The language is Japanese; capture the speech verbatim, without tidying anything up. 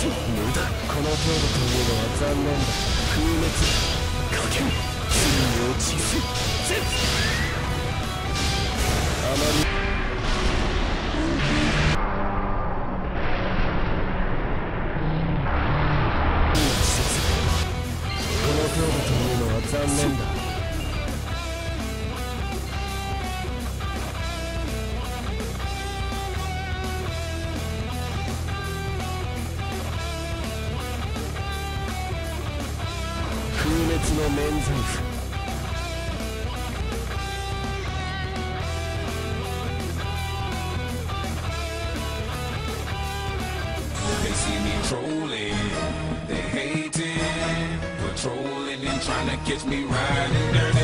無駄。この程度というのは残念だ。風滅かけん罪に落ちす絶あまりこの程度というのは残念だ。風滅の免罪符。 They see me trolling, they hating, patrolling and trying to catch me riding dirty.